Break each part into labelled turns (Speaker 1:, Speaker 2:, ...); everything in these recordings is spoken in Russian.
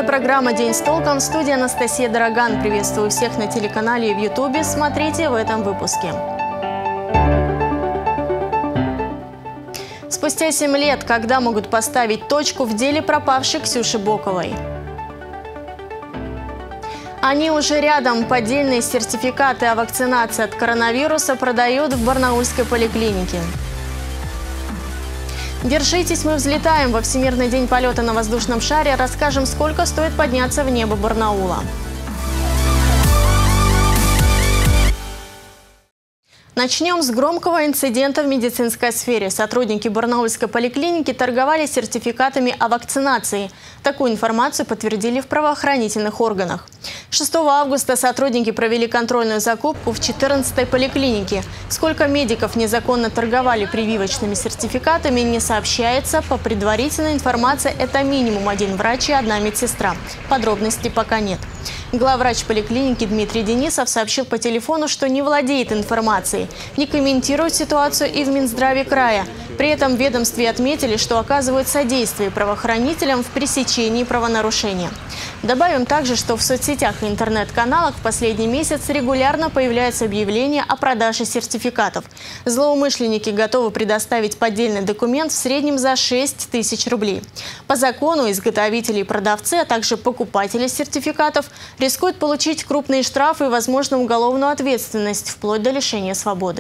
Speaker 1: программа «День с толком». В студии Анастасия Дороган. Приветствую всех на телеканале и в Ютубе. Смотрите в этом выпуске. Спустя 7 лет, когда могут поставить точку в деле пропавшей Ксюши Боковой? Они уже рядом. Поддельные сертификаты о вакцинации от коронавируса продают в барнаульской поликлинике. Держитесь, мы взлетаем. Во Всемирный день полета на воздушном шаре расскажем, сколько стоит подняться в небо Барнаула. Начнем с громкого инцидента в медицинской сфере. Сотрудники барнаульской поликлиники торговали сертификатами о вакцинации. Такую информацию подтвердили в правоохранительных органах. 6 августа сотрудники провели контрольную закупку в 14-й поликлинике. Сколько медиков незаконно торговали прививочными сертификатами, не сообщается. По предварительной информации, это минимум 1 врач и 1 медсестра. Подробностей пока нет. Главврач поликлиники Дмитрий Денисов сообщил по телефону, что не владеет информацией, не комментирует ситуацию и в Минздраве края. При этом в ведомстве отметили, что оказывают содействие правоохранителям в пресечении правонарушения. Добавим также, что в соцсетях и интернет-каналах в последний месяц регулярно появляются объявления о продаже сертификатов. Злоумышленники готовы предоставить поддельный документ в среднем за 6 тысяч рублей. По закону изготовители и продавцы, а также покупатели сертификатов рискуют получить крупные штрафы и, возможно, уголовную ответственность, вплоть до лишения свободы.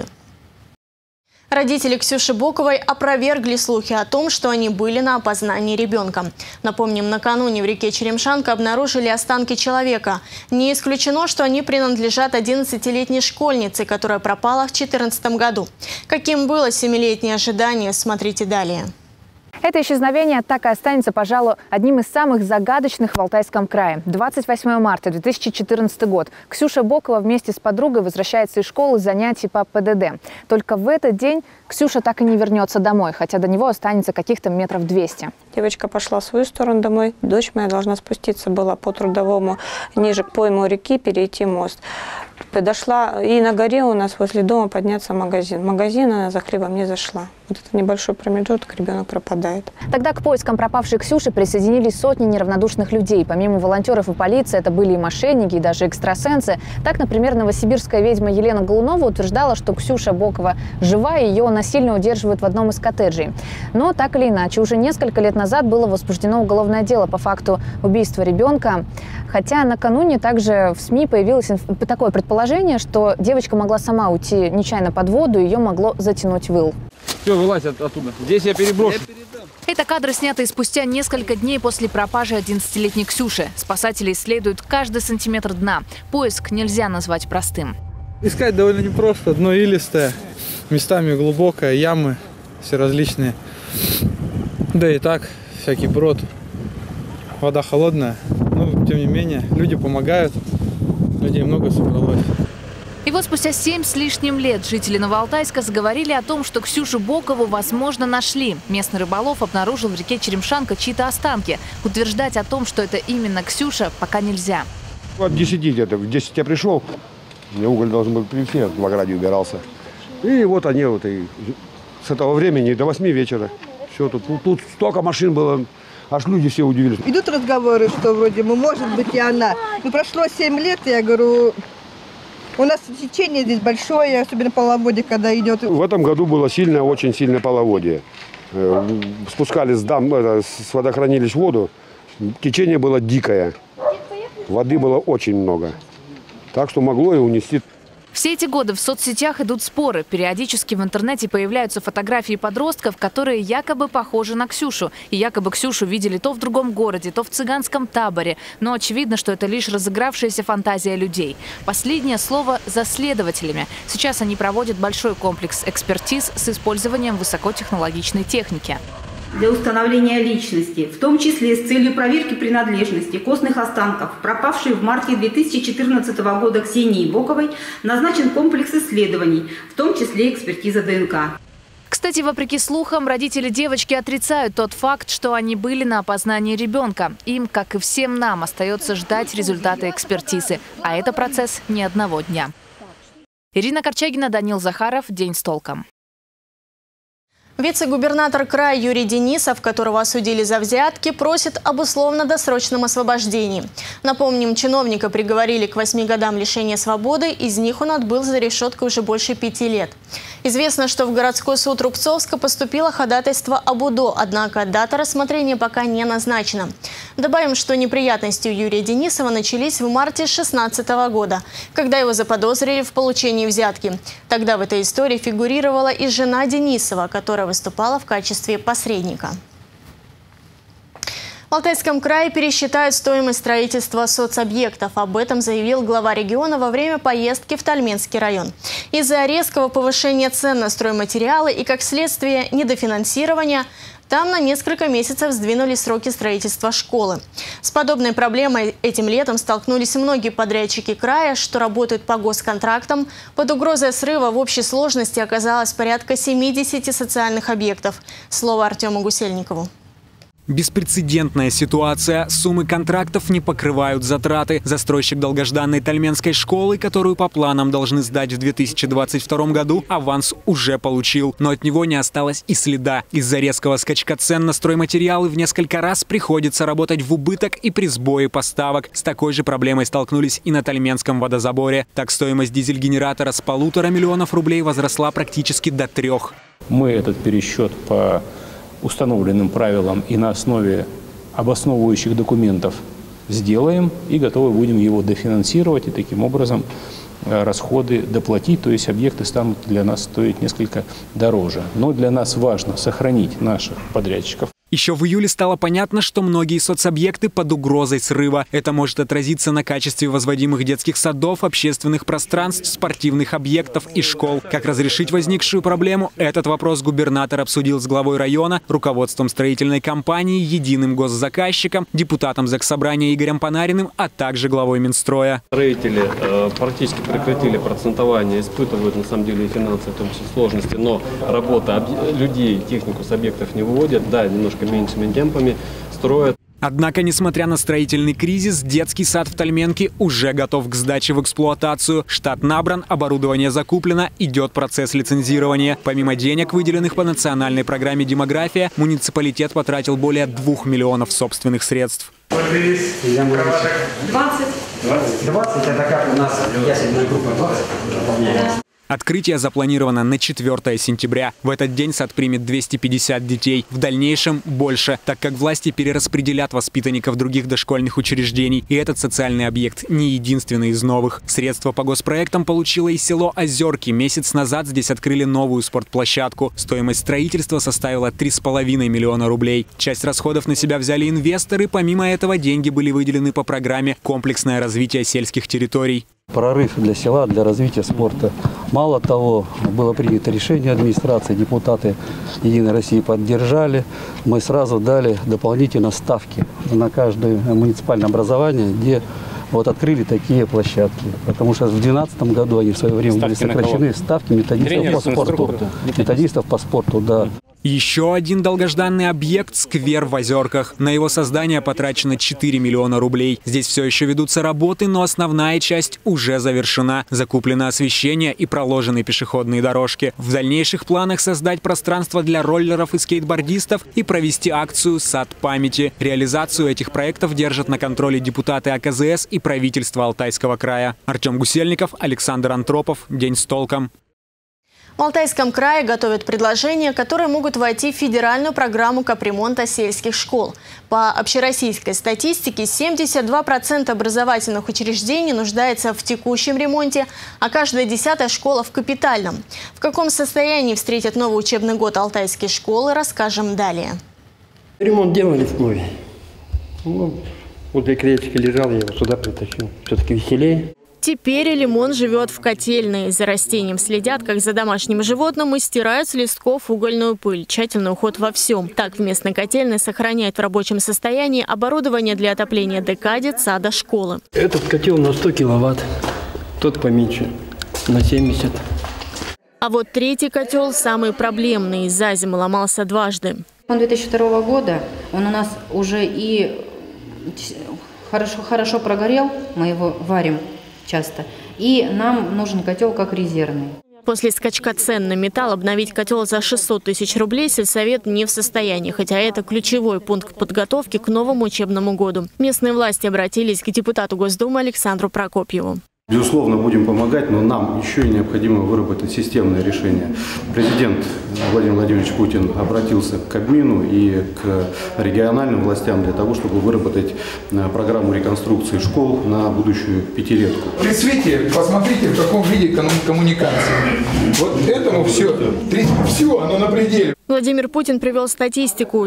Speaker 1: Родители Ксюши Боковой опровергли слухи о том, что они были на опознании ребенка. Напомним, накануне в реке Черемшанка обнаружили останки человека. Не исключено, что они принадлежат 11-летней школьнице, которая пропала в 2014 году. Каким было 7-летнее ожидание, смотрите далее.
Speaker 2: Это исчезновение так и останется, пожалуй, одним из самых загадочных в Алтайском крае. 28 марта 2014 год. Ксюша Бокова вместе с подругой возвращается из школы с занятий по ПДД. Только в этот день Ксюша так и не вернется домой, хотя до него останется каких-то метров 200.
Speaker 3: Девочка пошла в свою сторону домой. Дочь моя должна спуститься была по Трудовому ниже к пойму реки, перейти мост. Подошла, и на горе у нас возле дома подняться магазин. Магазин она за хлебом не зашла. Вот это небольшой промежуток, ребенок пропадает.
Speaker 2: Тогда к поискам пропавшей Ксюши присоединились сотни неравнодушных людей. Помимо волонтеров и полиции, это были и мошенники, и даже экстрасенсы. Так, например, новосибирская ведьма Елена Голунова утверждала, что Ксюша Бокова жива, и ее насильно удерживают в одном из коттеджей. Но так или иначе, уже несколько лет назад было возбуждено уголовное дело по факту убийства ребенка. Хотя накануне также в СМИ появилось такое предположение, что девочка могла сама уйти нечаянно под воду, и ее могло затянуть в ил.
Speaker 4: Все, вылазь оттуда. Здесь я переброшу.
Speaker 2: Это кадры, снятые спустя несколько дней после пропажи 11-летней Ксюши. Спасатели исследуют каждый сантиметр дна. Поиск нельзя назвать простым.
Speaker 4: Искать довольно непросто. Дно илистое, местами глубокое, ямы все различные. Да и так, всякий брод. Вода холодная, но тем не менее люди помогают. Людей много собралось.
Speaker 2: И вот спустя 7 с лишним лет жители Новоалтайска заговорили о том, что Ксюшу Бокову, возможно, нашли. Местный рыболов обнаружил в реке Черемшанка чьи-то останки. Утверждать о том, что это именно Ксюша, пока нельзя.
Speaker 5: Вот 10 где-то. В 10 я пришел, у меня уголь должен был привезти, я в ограде убирался. И вот они вот и с этого времени до 8 вечера. Все, тут столько машин было. Аж люди все удивились.
Speaker 6: Идут разговоры, что вроде бы, может быть, и она. Ну, прошло 7 лет, я говорю, у нас течение здесь большое, особенно половодье, когда идет.
Speaker 5: В этом году было сильное, очень сильное половодье. Спускали с водохранилищ воду, течение было дикое. Воды было очень много. Так что могло и унести.
Speaker 2: Все эти годы в соцсетях идут споры. Периодически в интернете появляются фотографии подростков, которые якобы похожи на Ксюшу. И якобы Ксюшу видели то в другом городе, то в цыганском таборе. Но очевидно, что это лишь разыгравшаяся фантазия людей. Последнее слово за следователями. Сейчас они проводят большой комплекс экспертиз с использованием высокотехнологичной техники.
Speaker 7: Для установления личности, в том числе с целью проверки принадлежности костных останков, пропавшей в марте 2014 года Ксении Боковой, назначен комплекс исследований, в том числе экспертиза ДНК.
Speaker 2: Кстати, вопреки слухам, родители девочки отрицают тот факт, что они были на опознании ребенка. Им, как и всем нам, остается ждать результаты экспертизы. А это процесс не одного дня. Ирина Корчагина, Данил Захаров. День с толком.
Speaker 1: Вице-губернатор края Юрий Денисов, которого осудили за взятки, просит об условно-досрочном освобождении. Напомним, чиновника приговорили к 8 годам лишения свободы, из них он отбыл за решеткой уже больше 5 лет. Известно, что в городской суд Рубцовска поступило ходатайство об УДО, однако дата рассмотрения пока не назначена. Добавим, что неприятности у Юрия Денисова начались в марте 2016 года, когда его заподозрили в получении взятки. Тогда в этой истории фигурировала и жена Денисова, которая выступала в качестве посредника. В Алтайском крае пересчитают стоимость строительства соцобъектов. Об этом заявил глава региона во время поездки в Тальменский район. Из-за резкого повышения цен на стройматериалы и, как следствие, недофинансирования, там на несколько месяцев сдвинули сроки строительства школы. С подобной проблемой этим летом столкнулись многие подрядчики края, что работают по госконтрактам. Под угрозой срыва в общей сложности оказалось порядка 70 социальных объектов. Слово Артему Гусельникову.
Speaker 8: Беспрецедентная ситуация. Суммы контрактов не покрывают затраты. Застройщик долгожданной Тальменской школы, которую по планам должны сдать в 2022 году, аванс уже получил. Но от него не осталось и следа. Из-за резкого скачка цен на стройматериалы в несколько раз приходится работать в убыток и при сбое поставок. С такой же проблемой столкнулись и на Тальменском водозаборе. Так, стоимость дизель-генератора с 1,5 миллиона рублей возросла практически до 3.
Speaker 9: Мы этот пересчет по установленным правилам и на основе обосновывающих документов сделаем и готовы будем его дофинансировать и таким образом расходы доплатить, то есть объекты станут для нас стоить несколько дороже. Но для нас важно сохранить наших подрядчиков.
Speaker 8: Еще в июле стало понятно, что многие соцобъекты под угрозой срыва. Это может отразиться на качестве возводимых детских садов, общественных пространств, спортивных объектов и школ. Как разрешить возникшую проблему? Этот вопрос губернатор обсудил с главой района, руководством строительной компании, единым госзаказчиком, депутатом Заксобрания Игорем Панариным, а также главой Минстроя.
Speaker 10: Строители практически прекратили процентование, испытывают на самом деле и финансовые в том числе сложности, но работа людей, технику с объектов не выводят, да, немножко меньшими темпами строят.
Speaker 8: Однако, несмотря на строительный кризис, детский сад в Тальменке уже готов к сдаче в эксплуатацию. Штат набран, оборудование закуплено, идет процесс лицензирования. Помимо денег, выделенных по национальной программе «Демография», муниципалитет потратил более 2 миллионов собственных средств.
Speaker 11: 20? 20 это как у нас ясельная группа 20?
Speaker 8: Открытие запланировано на 4 сентября. В этот день сад примет 250 детей. В дальнейшем больше, так как власти перераспределят воспитанников других дошкольных учреждений. И этот социальный объект не единственный из новых. Средства по госпроектам получило и село Озерки. Месяц назад здесь открыли новую спортплощадку. Стоимость строительства составила 3,5 миллиона рублей. Часть расходов на себя взяли инвесторы. Помимо этого, деньги были выделены по программе «Комплексное развитие сельских территорий».
Speaker 12: Прорыв для села, для развития спорта. Мало того, было принято решение администрации, депутаты «Единой России» поддержали. Мы сразу дали дополнительно ставки на каждое муниципальное образование, где вот открыли такие площадки. Потому что в 2012 году они в свое время были сокращены. Ставки методистов по спорту, да.
Speaker 8: Еще один долгожданный объект – сквер в Озерках. На его создание потрачено 4 миллиона рублей. Здесь все еще ведутся работы, но основная часть уже завершена. Закуплено освещение и проложены пешеходные дорожки. В дальнейших планах создать пространство для роллеров и скейтбордистов и провести акцию «Сад памяти». Реализацию этих проектов держат на контроле депутаты АКЗС и правительство Алтайского края. Артем Гусельников, Александр Антропов. День с толком.
Speaker 1: В Алтайском крае готовят предложения, которые могут войти в федеральную программу капремонта сельских школ. По общероссийской статистике 72% образовательных учреждений нуждается в текущем ремонте, а каждая 10-я школа в капитальном. В каком состоянии встретят новый учебный год алтайские школы, расскажем далее.
Speaker 13: Ремонт делали в Плове. Возле кречки лежал, я его сюда притащил. Все-таки веселее.
Speaker 1: Теперь Лимон живет в котельной. За растением следят, как за домашним животным, и стирают с листков угольную пыль. Тщательный уход во всем. Так в местной котельной сохраняет в рабочем состоянии оборудование для отопления ДК, детсада, школы.
Speaker 13: Этот котел на 100 киловатт, тот поменьше, на 70.
Speaker 1: А вот третий котел самый проблемный. За зиму ломался дважды.
Speaker 14: 2002 года он у нас уже и хорошо прогорел, мы его варим часто. И нам нужен котел как резервный.
Speaker 1: После скачка цен на металл обновить котел за 600 тысяч рублей сельсовет не в состоянии, хотя это ключевой пункт подготовки к новому учебному году. Местные власти обратились к депутату Госдумы Александру Прокопьеву.
Speaker 15: Безусловно, будем помогать, но нам еще и необходимо выработать системное решение. Президент Владимир Владимирович Путин обратился к Кабмину и к региональным властям для того, чтобы выработать программу реконструкции школ на будущую пятилетку.
Speaker 16: При свете посмотрите, в каком виде коммуникации. Вот этому все, оно на пределе.
Speaker 1: Владимир Путин привел статистику.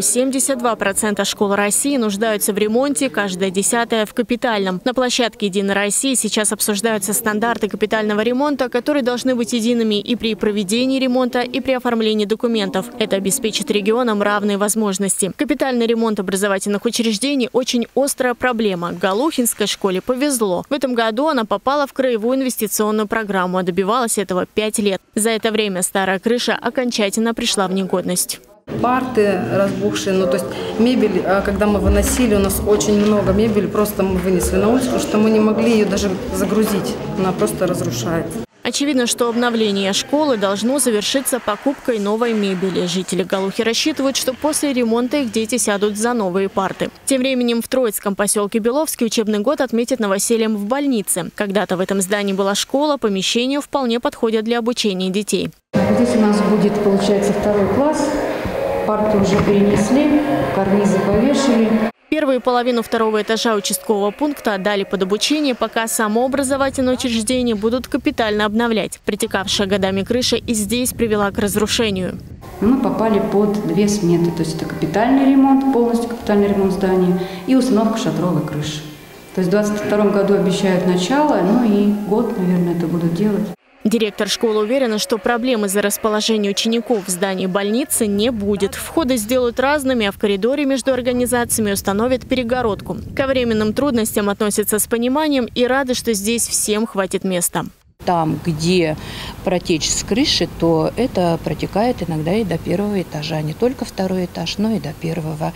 Speaker 1: 72% школ России нуждаются в ремонте, каждая 10-я в капитальном. На площадке «Единой России» сейчас обсуждаются стандарты капитального ремонта, которые должны быть едиными и при проведении ремонта, и при оформлении документов. Это обеспечит регионам равные возможности. Капитальный ремонт образовательных учреждений – очень острая проблема. Галухинской школе повезло. В этом году она попала в краевую инвестиционную программу, а добивалась этого 5 лет. За это время старая крыша окончательно пришла в негодность.
Speaker 17: Парты разбухшие, то есть мебель, когда мы выносили, у нас очень много мебели, просто мы вынесли на улицу, потому что мы не могли ее даже загрузить, она просто разрушается.
Speaker 1: Очевидно, что обновление школы должно завершиться покупкой новой мебели. Жители Галухи рассчитывают, что после ремонта их дети сядут за новые парты. Тем временем в Троицком поселке Беловский учебный год отметят новосельем в больнице. Когда-то в этом здании была школа, помещения вполне подходят для обучения детей.
Speaker 14: Здесь у нас будет, получается, 2 класс. Парты уже перенесли, карнизы повешали.
Speaker 1: Первую половину 2-го этажа участкового пункта отдали под обучение, пока само образовательное учреждение будут капитально обновлять. Притекавшая годами крыша и здесь привела к разрушению.
Speaker 14: Мы попали под 2 сметы, то есть это капитальный ремонт, полностью капитальный ремонт здания и установка шатровой крыши. То есть в 2022 году обещают начало, и год, наверное, это будут делать.
Speaker 1: Директор школы уверена, что проблем из-за расположения учеников в здании больницы не будет. Входы сделают разными, а в коридоре между организациями установят перегородку. Ко временным трудностям относятся с пониманием и рады, что здесь всем хватит места.
Speaker 18: Там, где протечь с крыши, то это протекает иногда и до 1-го этажа. Не только 2-й этаж, но и до 1-го.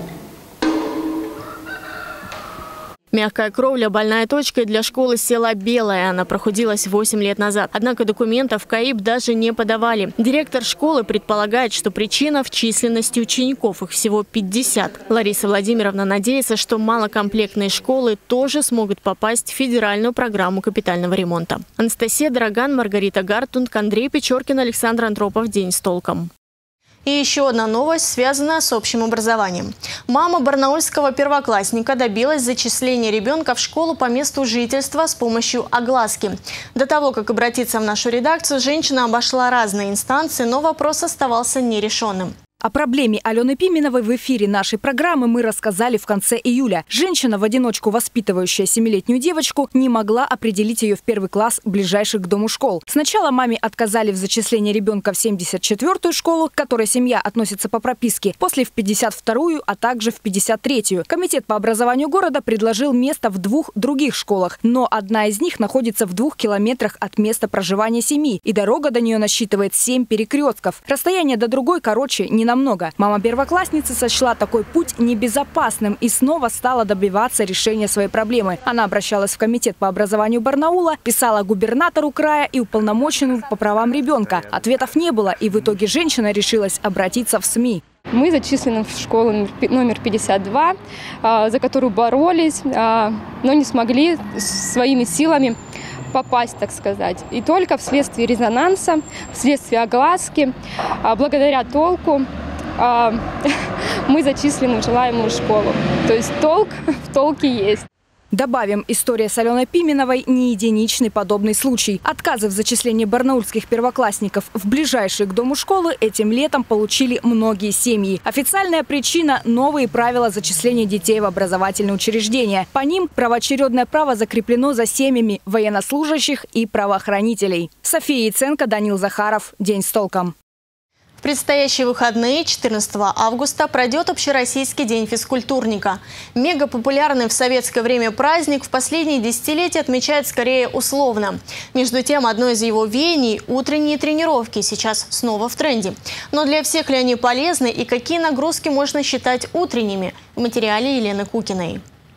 Speaker 1: Мягкая кровля – больная точка, и для школы села Белая. Она прохудилась 8 лет назад. Однако документов в КАИП даже не подавали. Директор школы предполагает, что причина в численности учеников. Их всего 50. Лариса Владимировна надеется, что малокомплектные школы тоже смогут попасть в федеральную программу капитального ремонта. Анастасия Дороган, Маргарита Гартунг, Андрей Печоркин, Александр Антропов. День с толком. И еще одна новость, связанная с общим образованием. Мама барнаульского первоклассника добилась зачисления ребенка в школу по месту жительства с помощью огласки. До того, как обратиться в нашу редакцию, женщина обошла разные инстанции, но вопрос оставался нерешенным.
Speaker 19: О проблеме Алены Пименовой в эфире нашей программы мы рассказали в конце июля. Женщина, в одиночку воспитывающая 7-летнюю девочку, не могла определить ее в 1 класс ближайших к дому школ. Сначала маме отказали в зачислении ребенка в 74-ю школу, к которой семья относится по прописке, после в 52-ю, а также в 53-ю. Комитет по образованию города предложил место в 2 других школах, но одна из них находится в 2 километрах от места проживания семьи, и дорога до нее насчитывает 7 перекрестков. Расстояние до другой короче не намного. Мама первоклассницы сочла такой путь небезопасным и снова стала добиваться решения своей проблемы. Она обращалась в комитет по образованию Барнаула, писала губернатору края и уполномоченному по правам ребенка. Ответов не было, и в итоге женщина решилась обратиться в СМИ.
Speaker 20: Мы зачислены в школу номер 52, за которую боролись, но не смогли своими силами попасть, так сказать. И только вследствие резонанса, вследствие огласки, благодаря толку, мы зачислены в желаемую школу. То есть толк в толке есть.
Speaker 19: Добавим, история с Аленой Пименовой не единичный подобный случай. Отказы в зачислении барнаульских первоклассников в ближайшие к дому школы этим летом получили многие семьи. Официальная причина – новые правила зачисления детей в образовательные учреждения. По ним первоочередное право закреплено за семьями военнослужащих и правоохранителей. София Яценко, Данил Захаров. День с толком.
Speaker 1: В предстоящие выходные 14 августа пройдет Общероссийский день физкультурника. Мегапопулярный в советское время праздник в последние десятилетия отмечают скорее условно. Между тем, одно из его веяний – утренние тренировки сейчас снова в тренде. Но для всех ли они полезны и какие нагрузки можно считать утренними? В материале Елены Кукиной.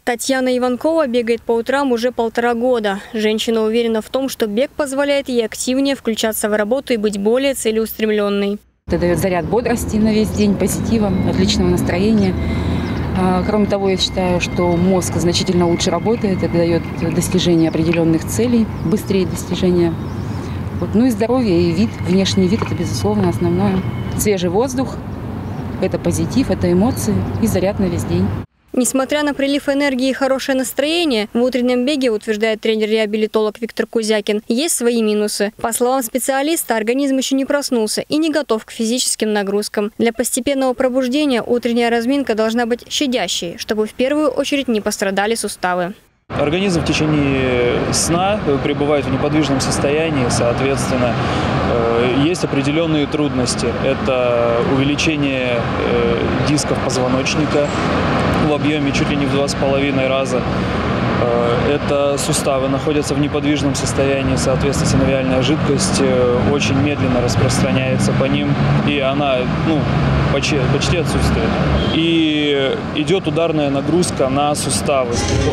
Speaker 21: Татьяна Иванкова бегает по утрам уже 1,5 года. Женщина уверена в том, что бег позволяет ей активнее включаться в работу и быть более целеустремленной.
Speaker 22: Это дает заряд бодрости на весь день, позитива, отличного настроения. Кроме того, я считаю, что мозг значительно лучше работает. Это дает достижение определенных целей, быстрее достижения. Ну и здоровье, и вид, внешний вид – это, безусловно, основное. Свежий воздух – это позитив, это эмоции и заряд на весь день.
Speaker 21: Несмотря на прилив энергии и хорошее настроение, в утреннем беге, утверждает тренер-реабилитолог Виктор Кузякин, есть свои минусы. По словам специалиста, организм еще не проснулся и не готов к физическим нагрузкам. Для постепенного пробуждения утренняя разминка должна быть щадящей, чтобы в первую очередь не пострадали суставы.
Speaker 23: Организм в течение сна пребывает в неподвижном состоянии, соответственно, есть определенные трудности. Это увеличение дисков позвоночника в объеме чуть ли не в 2,5 раза. Это суставы находятся в неподвижном состоянии, соответственно, синовиальная жидкость очень медленно распространяется по ним, и она почти отсутствует. И идет ударная нагрузка на суставы.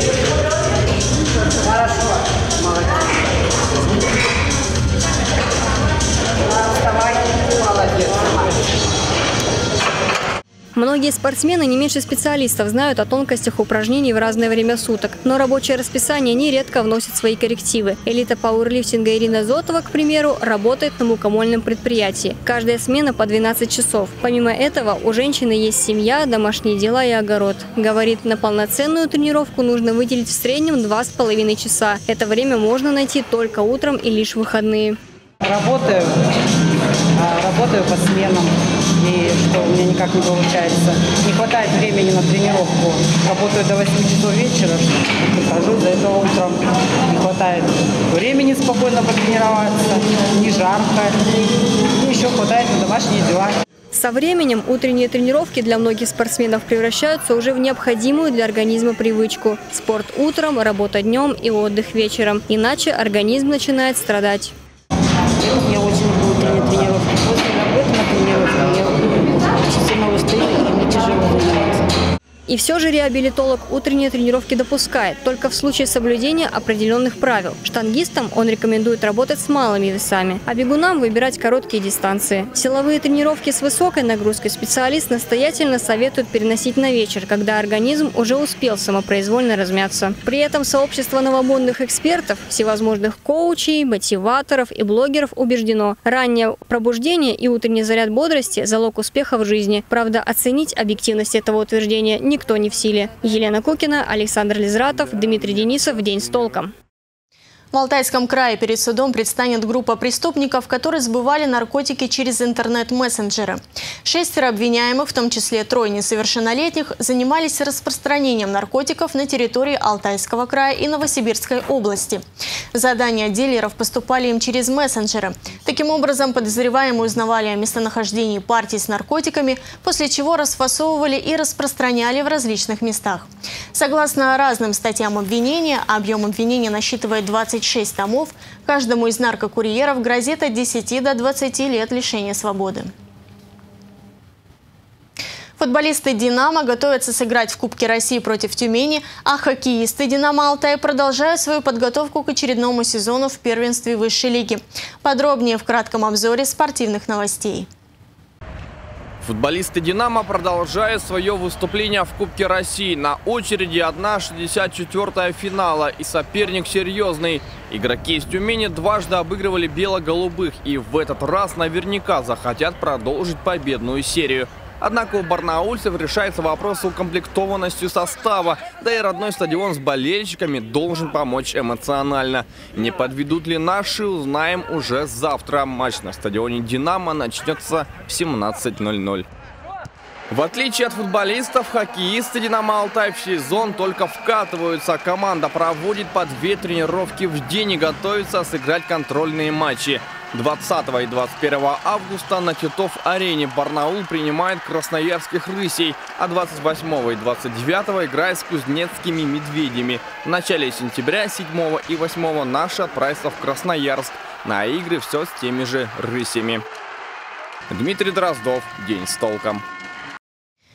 Speaker 24: Хорошо, молодец. Вставай, молодец.
Speaker 21: Многие спортсмены не меньше специалистов знают о тонкостях упражнений в разное время суток, но рабочее расписание нередко вносит свои коррективы. Элита пауэрлифтинга Ирина Зотова, к примеру, работает на мукомольном предприятии. Каждая смена по 12 часов. Помимо этого, у женщины есть семья, домашние дела и огород. Говорит, на полноценную тренировку нужно выделить в среднем 2,5 часа. Это время можно найти только утром и лишь в выходные.
Speaker 24: Работаю по сменам, и что у меня никак не получается. Не хватает времени на тренировку. Работаю до 8 часов вечера, прихожу за это утром. Не хватает времени спокойно потренироваться, не жарко. И еще хватает на домашние дела.
Speaker 21: Со временем утренние тренировки для многих спортсменов превращаются уже в необходимую для организма привычку. Спорт утром, работа днем и отдых вечером. Иначе организм начинает страдать.
Speaker 24: Я очень люблю утренние тренировки. После работы на тренировке я очень сильно устаю, и мне тяжело заниматься.
Speaker 21: И все же реабилитолог утренние тренировки допускает, только в случае соблюдения определенных правил. Штангистам он рекомендует работать с малыми весами, а бегунам выбирать короткие дистанции. Силовые тренировки с высокой нагрузкой специалист настоятельно советует переносить на вечер, когда организм уже успел самопроизвольно размяться. При этом сообщество новомодных экспертов, всевозможных коучей, мотиваторов и блогеров убеждено, раннее пробуждение и утренний заряд бодрости – залог успеха в жизни. Правда, оценить объективность этого утверждения никто не в силе. Елена Кукина, Александр Лизратов, Дмитрий Денисов. День с толком.
Speaker 1: В Алтайском крае перед судом предстанет группа преступников, которые сбывали наркотики через интернет-мессенджеры. 6 обвиняемых, в том числе 3 несовершеннолетних, занимались распространением наркотиков на территории Алтайского края и Новосибирской области. Задания дилеров поступали им через мессенджеры. Таким образом, подозреваемые узнавали о местонахождении партий с наркотиками, после чего расфасовывали и распространяли в различных местах. Согласно разным статьям обвинения, объем обвинения насчитывает 26 томов, каждому из наркокурьеров грозит от 10 до 20 лет лишения свободы. Футболисты «Динамо» готовятся сыграть в Кубке России против Тюмени, а хоккеисты «Динамо Алтай» продолжают свою подготовку к очередному сезону в первенстве высшей лиги. Подробнее в кратком обзоре спортивных новостей.
Speaker 25: Футболисты «Динамо» продолжают свое выступление в Кубке России. На очереди 1/64 финала, и соперник серьезный. Игроки из Тюмени дважды обыгрывали бело-голубых и в этот раз наверняка захотят продолжить победную серию. Однако у барнаульцев решается вопрос с укомплектованностью состава, да и родной стадион с болельщиками должен помочь эмоционально. Не подведут ли наши, узнаем уже завтра. Матч на стадионе «Динамо» начнется в 17:00. В отличие от футболистов, хоккеисты «Динамо Алтай» в сезон только вкатываются. Команда проводит по 2 тренировки в день и готовится сыграть контрольные матчи. 20 и 21 августа на Титов-арене Барнаул принимает красноярских «Рысей», а 28 и 29 играет с кузнецкими «Медведями». В начале сентября 7 и 8 наши отправятся в Красноярск. На игры все с теми же «Рысями». Дмитрий Дроздов. День с толком.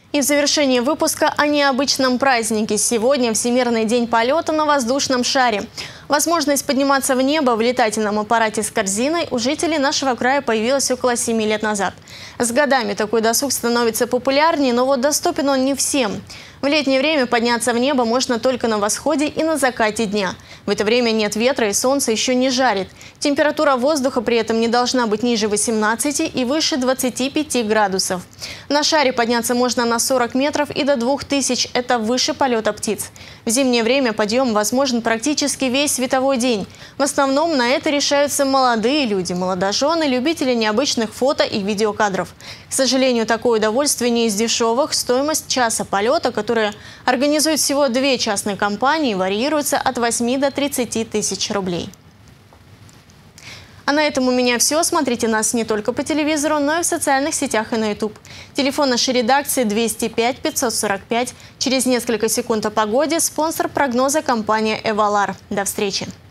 Speaker 1: И в завершении выпуска о необычном празднике. Сегодня Всемирный день полета на воздушном шаре. Возможность подниматься в небо в летательном аппарате с корзиной у жителей нашего края появилась около 7 лет назад. С годами такой досуг становится популярнее, но вот доступен он не всем. В летнее время подняться в небо можно только на восходе и на закате дня. В это время нет ветра и солнце еще не жарит. Температура воздуха при этом не должна быть ниже 18 и выше 25 градусов. На шаре подняться можно на 40 метров и до 2000. Это выше полета птиц. В зимнее время подъем возможен практически весь световой день. В основном на это решаются молодые люди, молодожены, любители необычных фото и видеокадров. К сожалению, такое удовольствие не из дешевых. Стоимость часа полета, которые организуют всего 2 частные компании, варьируется от 8 до 30 тысяч рублей. А на этом у меня все. Смотрите нас не только по телевизору, но и в социальных сетях и на YouTube. Телефон нашей редакции 205 545. Через несколько секунд о погоде. Спонсор прогноза — компания «Эвалар». До встречи.